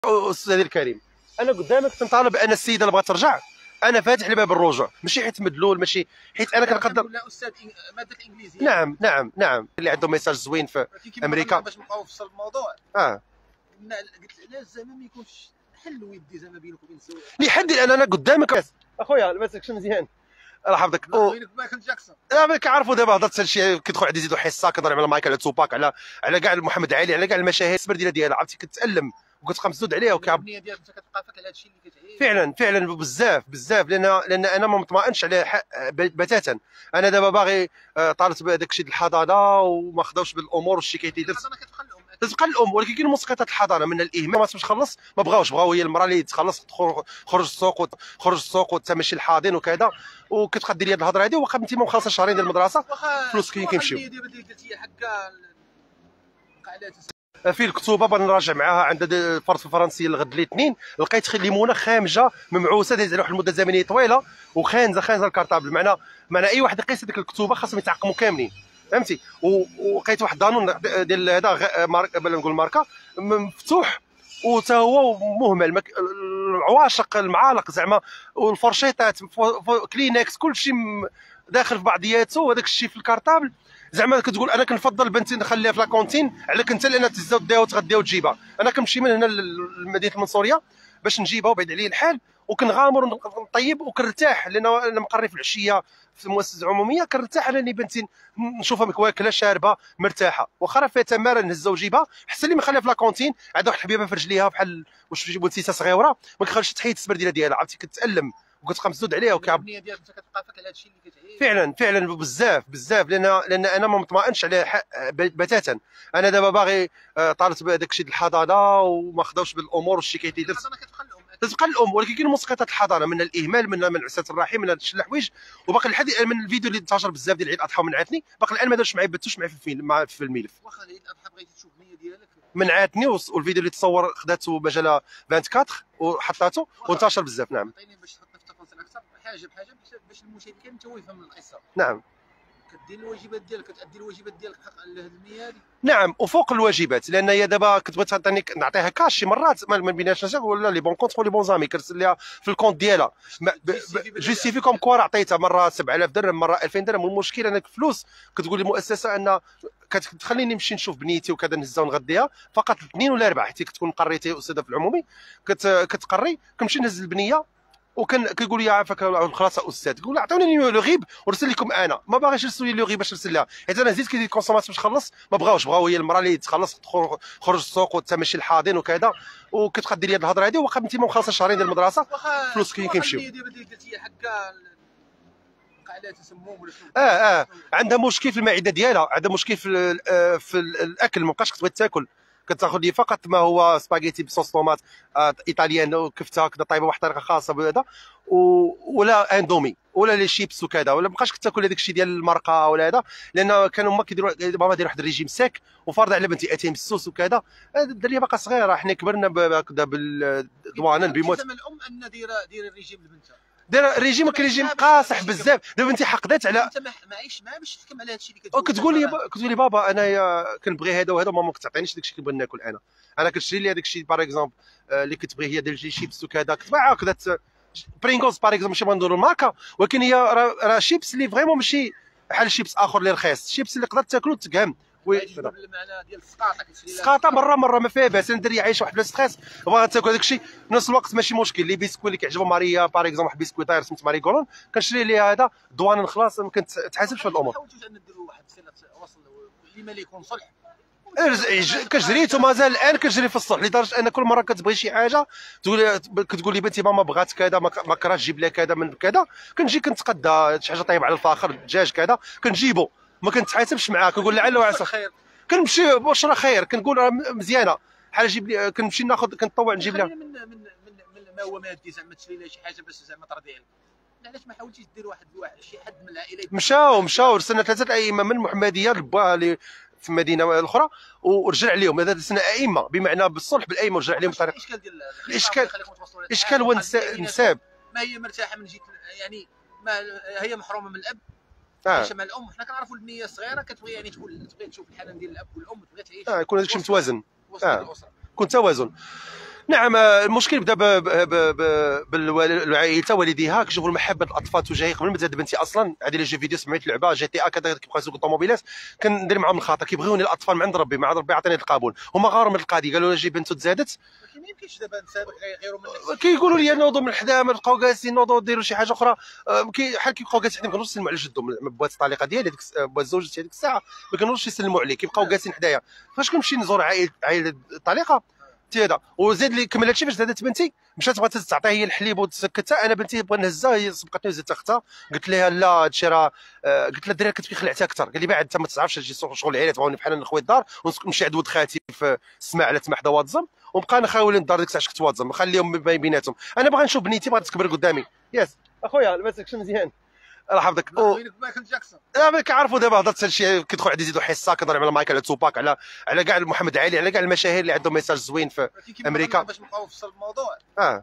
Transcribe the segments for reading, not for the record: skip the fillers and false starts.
استاذي الكريم، انا قدامك تنطالب بان السيده اللي بغات ترجع، انا فاتح لها باب الرجوع، ماشي حيت مدلول، ماشي حيت انا كنقدر. لا استاذ، ماده الانجليزيه. نعم نعم نعم، اللي عنده ميساج زوين في امريكا. باش نبقاو في الموضوع. اه قلت لا زعما ما يكونش حل ودي زعما بينك وبين الزواج. لحد الان انا قدامك اخويا، لباسك شي مزيان، الله يحفظك. بينك مايكل جاكسون. لا كنعرفوا دابا هضرت هادشي، كيدخل عندي يزيدوا حصه كنهضر على مايكل، على توباك، على كاع محمد علي، على كاع المشاهير السبرديله ديالها، عرفتي كتالم وكتبقى مسدود عليها النيه ديالك انت كتبقى فاكر هذا الشيء اللي كتعيش. فعلا فعلا بزاف بزاف، لان انا ما مطمئنش على بتاتا. انا دابا باغي طالبت بهذاك الشيء ديال الحضانه وما خداوش بالامور والشكايات اللي درت. الحضانه كتبقى الام. تبقى الام، ولكن كاين مسقطات الحضانه من الاهمال ما تمش تخلص، ما بغاو هي المراه اللي تخلص خرج السوق وانت ماشي الحاضن وكذا، وكتبقى دير لي هذه الهضره هذه، وواخا بنتي ما مخلصه شهرين ديال المدرسه فلوس كيمشيو. النيه ديالك قلتي حكا قاعده في الكتوبه بنراجع معاها عندها الفرد في الفرنسيه الغد الاثنين، لقيت ليمونه خامجه ممعوسه دايزه على واحد المده زمنيه طويله وخانزه الكارطابل. معنى اي واحد يقيس هذيك الكتوبه خاصهم يتعقموا كاملين، فهمتي. ولقيت واحد دانون ديال هذا بلا نقول ماركه مفتوح وتا هو مهمل، العواشق المعالق زعما والفرشيطات كلينكس كلشي داخل في بعضياته، وهذاك الشيء في الكارطابل. زعما كتقول انا كنفضل بنتي نخليها في لاكونتين عليك انت، لان تهزها وديها وتغديها وتجيبها. انا كنمشي من هنا لمدينه المنصوريه باش نجيبها وبعيد عليا الحال، وكنغامر ونطيب وكنرتاح، لان انا مقري في العشيه في المؤسسه العموميه، كنرتاح على اني بنتي نشوفها واكله شاربه مرتاحه، واخا راه فيها تماره نهزها وجيبها، احسن لي ما نخليها في لاكونتين عندها واحد الحبيبه في رجليها بحال واش بنتيسه صغيره، ما كنخليش تحيد السبرديله ديالها، عرفتي كتالم وكتبقى مسدود عليها النيه ديالك انت كتبقى فاكر هذا الشيء اللي كتعيش. فعلا فعلا بزاف بزاف، لان انا ما مطمئنش على بتاتا. انا دابا باغي طالبت بهذاك الشيء ديال الحضانه وما خداوش بالامور والشكايات اللي درت. الحضانه كتبقى الام. تبقى الام، ولكن كاين مسقطات الحضانه من الاهمال، من عسات الرحم، من هاد الحوايج. وباقي لحد الان من الفيديو اللي انتشر بزاف ديال عيد الاضحى ومنعتني، باقي الان ما دارش معايا، بثوش معايا في الملف. واخا عيد الاضحى بغيتي تشوف النيه ديالك منعتني، والفيديو اللي تصور خداته مجله 24 وحطاته وانتشر بزاف. نعم عطيني باش تحط في تفاصيل اكثر حاجه بحاجه باش المشاهد كامل حتى هو يفهم القصه. نعم كدير الواجبات ديالك، كتادي الواجبات ديالك حق هذه النيه هذه. نعم، وفوق الواجبات، لان هي دابا كتبغي تعطيني نعطيها كاش شي مرات ما بيناش نجاح، ولا لي بون كونت لي بون زامي كنرسل لها في الكونت ديالها جوستيفي كوم كوا عطيتها مره 7000 درهم مره 2000 درهم. والمشكل انا الفلوس كتقول لي المؤسسه ان كتخليني نمشي نشوف بنيتي وكذا نهزها ونغديها فقط 2 ولا 4، حيت كتكون قريتي استاذه في العمومي كتقري كنمشي نهز البنيه كيقول لي عافاك خلاص استاذ، كيقول عطوني لو غيب ونرسل لكم انا، ما باغيش نرسل لي لو غيب باش نرسل لها، حيت انا زيد كيدير كونسوماسيون باش نخلص، ما بغاو هي المراه اللي تخلص خرج السوق وانت ماشي الحاضن وكذا، وكتبقى دير لي هذه الهضره هذه، واخا بنتي ما مخلصه شهرين ديال المدرسه فلوس كيمشيو. النيه ديالك قلتي حكا قاعده تسموم ولا شنو. عندها مشكل في المعده ديالها، عندها مشكل في الاكل، ما بقاش كتبغي تاكل، كتاخذ لي فقط ما هو سباغيتي بصوص طوماط ايطاليان وكفته كذا طايبه بواحد الطريقه خاصه بهذا، ولا اندومي ولا لي شيبس وكذا، ولا مابقاش كتاكل هذاك الشيء ديال المرقه ولا هذا، لان كانوا هما كيديروا ماما داير واحد الريجيم ساك وفارض على بنتي اتيم السوس وكذا. الدريه باقا صغيره، حنا كبرنا هكذا بالضوانا بموت. زعما الام ان دير الريجيم لبنتها، داير ريجيم ريجيم قاصح بزاف. دابا انت حقدات على انت ما باش تحكم على هذا الشيء اللي كتقول لي بابا انايا كنبغي هذا وهذا، ماما ما كتعطينيش داك الشيء اللي كنبغي ناكل. انا كنشري لي هذاك الشيء باغ اكزومبل اللي كتبغي هي ديال لي شيبس وكذا، كتباع هكذا برينغوز باغ اكزومبل، ماشي بندوروا الماركه، ولكن هي راه شيبس اللي فريمون ماشي بحال شيبس اخر اللي رخيص، شيبس اللي تقدر تاكلو وتقهم. بالمعنى ديال السقاطه كتشري سقاطه مره ما فيها باس، ندير عايش واحد بلا ستريس بغا تاكل هذاك الشيء في نفس الوقت ماشي مشكل. لي بيسكوي اللي كيعجبو ماريا باغ اكزومبل واحد بيسكوي طاير سميت ماري كولون، كنشري ليها هذا دوان خلاص، ما كنتحاسبش في هاد الامور. ما حاولتوش ان ديروا واحد صله وصل لما يكون صلح. كجريت ومازال الان كنجري في الصلح، لدرجه ان كل مره كتبغي شي حاجه كتقول لي بنتي ماما بغات كذا ما كرهتش تجيب لها كذا من كذا، كنجي كنتقدى شي حاجه طيبه على الفاخر دجاج كذا كنجيبو، ما كنتحاسبش معاه، كنقول لعل وعسى خير، كنمشي بشرى خير، كنقول راه مزيانه بحال جيب لي، كنمشي ناخذ كنطوع نجيب لها من ما هو مادي، زعما تشري لها شي حاجه باش زعما ترضي عليك. علاش ما حاولتيش دير واحد شي حد من العائله؟ مشاو رسلنا 3 ائمه من المحمديه لباها اللي في المدينه الاخرى ورجع عليهم، هذا سنه ائمه بمعنى بالصلح بالائمه ورجع عليهم بطريقه. الاشكال ديال الاشكال هو النساب، ما هي مرتاحه من جهه يعني ما هي محرومه من الاب عايشه مع الام. حنا كنعرفوا البنيه الصغيره كتبغي يعني تبغي تشوف الحنان ديال الاب والام، تبغي تعيش يكون هذاك الشيء متوازن، الاسره يكون توازن. نعم. المشكل بدا بالعائله والديها كيشوفوا محبه الاطفال تجاهي قبل ما تزاد بنتي اصلا. هذه لي جو فيديو سمعت لعبه جي تي كذا كيبقاو يسوقوا الطوموبيلات كندير معاهم الخاطر كيبغيوني الاطفال من عند ربي ما عند ربي عطيني القبول. هما غاروا من القضيه قالوا لي جي بنته تزادت ما يمكنش دابا نسابق غيروا من كيقولوا لي نوضوا من الحدا ما بقاو جالسين نوضوا ديروا شي حاجه اخرى. بحال كيبقاو جالسين ما كنوش يسلموا على جدهم بوات الطليقه ديالي ديك بوات زوجتي هذيك الساعه ما كنوش يسلموا عليه كيبقاو جالسين حدايا. فاش كنمشي نزور عائله الطليقه هذا وزاد لي كمل هادشي. فاش زادت بنتي مشات بغات تعطيها هي الحليب وتسكتها. انا بنتي بغا نهزها هي سبقتني وزدت اختها قلت لها لا هادشي راه قلت لها الدراري كتبقي خلعتها اكثر. قال لي بعد انت ما تعرفش هادشي شغل العائله تبغوني بحال نخوي الدار ونمشي عند ولد خالتي في السماع على تما حدا واتزم ونبقى انا خاولي الدار ديك الساعه كنت واتزم نخليهم بيناتهم. انا باغي نشوف بنيتي بغات تكبر قدامي. ياس اخويا لباسك مزيان الله يحفظك. مايكل جاكسون لا كنعرفوا دابا هضرت هادشي كيدخل عندي يزيدوا حصه كنهضر على مايكل على توباك على كاع محمد علي على كاع المشاهير اللي عندهم ميساج زوين في امريكا. باش نبقاو في الموضوع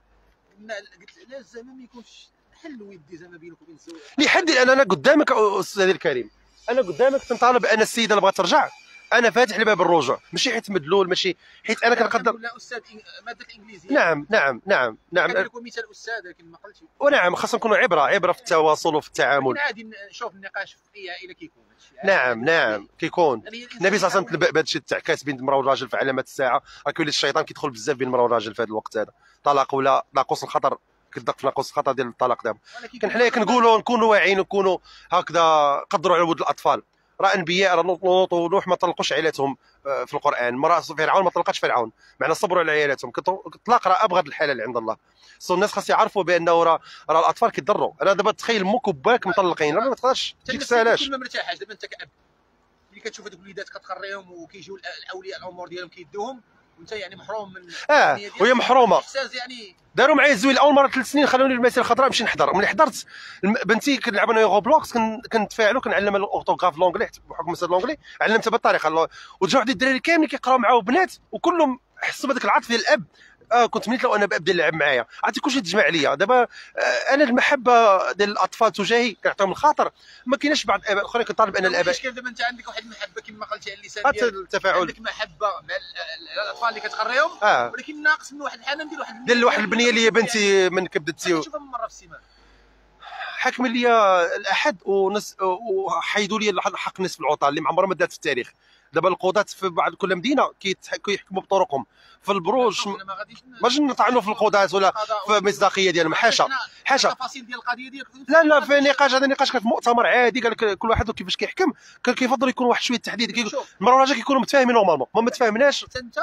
قلت لا زعما ما يكونش حل ودي زعما بينك وبين الزوج لحد الان انا قدامك استاذي الكريم انا قدامك تنطالب ان السيده اللي بغات ترجع انا فاتح الباب الرجوع ماشي حيت مدلول ماشي حيت انا كنقدر. لا استاذ ماده الانجليزيه. نعم كنقول مثال استاذ لكن ما قلتش. ونعم خاصنا نكونوا عبره في التواصل وفي التعامل. عادي نشوف النقاش في اي عائله كيكون نعم كيكون. النبي صلى الله عليه وسلم تنبأ بهذا الشيء تاع كاس بين المراه والراجل في علامات الساعه راه كيولي الشيطان كيدخل بزاف بين المراه والراجل في هذا الوقت هذا. طلاق ولا ناقص الخطر كتدق في ناقص الخطر ديال الطلاق دابا. كان حنايا كنقولوا نكونوا واعيين ونكونوا هكذا قدروا على ولد الاطفال. راه انبياء راه لوط ونوح ما طلقوش عائلاتهم في القران. مراه فرعون ما طلقتش فرعون معنا صبروا على عائلاتهم. الطلاق راه ابغض الحلال عند الله. الناس خاص يعرفوا بانه راه الاطفال كيضروا. انا دابا تخيل موك وباك مطلقين راه ما تقدرش تجيك سالاش. ما مرتاحاش دابا انت كاب ملي كتشوف هذوك الوليدات كتقريهم وكيجيو الاولياء الامور ديالهم كيدوهم وانت يعني محروم من وهي محرومه. احساس يعني داروا معايا الزوين اول مره 3 سنين خلوني المسيره الخضراء نمشي نحضر. ملي حضرت بنتي كنلعب انا روبلوكس كنتفاعلوا كنعلمها الاورتوغراف لونجلي بحكم مسألة لونجلي علمتها بالطريقه. وجاو عندي الدراري كاملين كيقراو معاه بنات وكلهم حسوا بهذاك العطف ديال الاب. كنت منيت لو انا باب ديال اللعب معايا عرفتي كلشي تجمع عليا. دابا انا المحبه ديال الاطفال تجاهي كنعطيهم الخاطر ما كايناش بعض الاباء الاخرين كنطالب ان الاباء. المشكل دابا انت عندك واحد المحبه كما قلتي على اللسان ديالك التفاعل عندك محبه مع الاطفال اللي كتقريهم ولكن ناقص من واحد الحنان ديال واحد البنيه اللي هي بنتي من كبدتي تشوفها من مره في السيمانه. حكم لي الاحد وحيدوا لي حق نصف العطل اللي عمرها ما دارت في التاريخ. دابا القضاة في بعض كل مدينه كيحكموا بطرقهم. في البروج ماش نطعنوا في القضاة ولا في المصداقيه ديالهم. حاشا التفاصيل ديال القضيه ديالك لا في نقاش. هذا نقاش كان في مؤتمر عادي قال لك كل واحد كيفاش كيحكم كان كيفضل يكون واحد شويه تحديد. المراه والراجل كيكونوا متفاهمين نورمالمون ما متفاهمناش. انت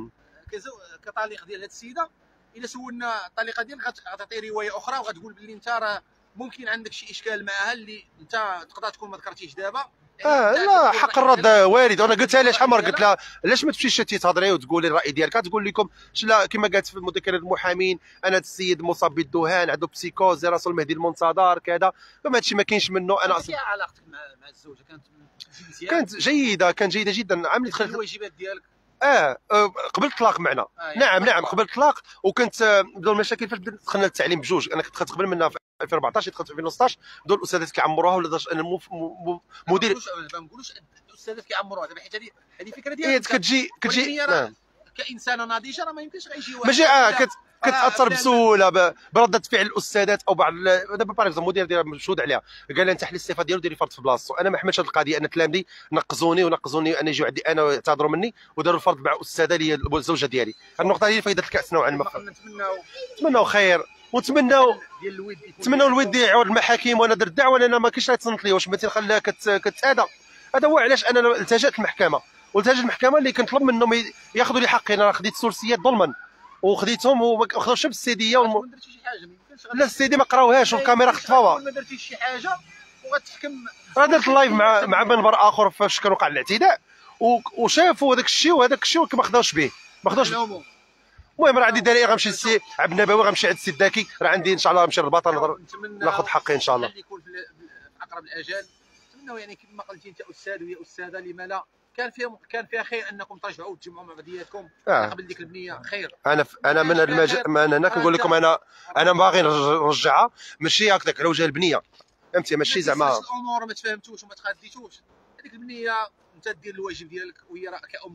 كطليق ديال هذه السيده الا سولنا الطليقه ديالك غتعطي روايه اخرى وغتقول باللي انت راه ممكن عندك شي اشكال معها اللي انت تقدر تكون ما ذكرتيش دابا. لا حق الرد وارد. وانا قلتها لها شحال مره قلت لها علاش ما تمشيش تهضري وتقولي الراي ديالك تقول لكم كما قالت في مذكره المحامين انا السيد مصاب بالذهان عنده بسيكوز راسو المهدي المنتظر كذا. فما هادشي ما كاينش منه. انا اصلا علاقتك مع الزوجه كانت جيده جدا. عملي دخلت الواجبات ديالك قبل الطلاق معنا. نعم قبل الطلاق. وكنت بداو المشاكل فاش دخلنا التعليم بجوج. انا كنت دخلت قبل منها في 2014 دخلت في 2016 بداو الاستاذات كيعمروها ولا انا مدير ما نقولوش الاستاذات كيعمروها دابا حيت هذه فكره ديالك كتجي كانسانه ناضجه راه ما يمكنش غيجي واحد ماشي كتاثر بسهوله برده فعل الاستاذات او بعض. دابا باغ اكزومبل المدير ديالها مشهود عليها قال لها انت حل الصفه ديالو ديري فرض في بلاصتو. انا ما حملتش هذه القضيه. انا تلامذي نقزوني انا يجيو عندي انا ويعتذروا مني وداروا الفرض مع الاستاذه اللي هي الزوجه ديالي. النقطه هي فايده الكاس نوعا ما. نتمناو خير ونتمناو الود يعود المحاكم. وانا درت دعوه انا ما كاينش يتصنت لي واش بنتي نخليها كتاذى. هذا هو علاش انا التجأت المحكمه اللي كنطلب منهم ياخذوا لي حقي. انا خديت ثلثيات ظلما وخديتهم وما خداوش بالسيديه ما درتيش شي حاجه. لا السيدي ما قراوهاش والكاميرا خطفوها. ما درتيش شي حاجه وغتحكم. راه درت اللايف مع منبر اخر فاش كان وقع الاعتداء وشافوا هذاك الشيء ما خداوش به. المهم راه عندي دلائل. غنمشي للسي عبد النبوي غنمشي عند السي الداكي راه عندي ان شاء الله نمشي للرباط ناخذ حقي ان شاء الله. يكون في اقرب الاجال. نتمنوا يعني كما قلتي انت استاذ وهي استاذه لما لا كان فيها خير انكم ترجعوا وتجمعوا مع بعضياتكم قبل ديك البنيه خير. انا من هنا كنقول لكم انا باغي نرجعها ماشي هكذاك على وجه البنيه فهمتي ماشي زعما الامور ما تفهمتوش وما تخديتوش هذيك البنيه انت دير الواجب ديالك وهي راه كأم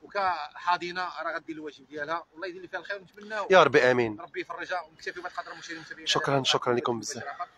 وكحاضنه راه غدير الواجب ديالها، والله يدير لي فيها الخير، ونتمناو يا ربي امين. ربي يفرجها ونكتفي بهذا القدر. المشاهدين شكرا لكم بزاف.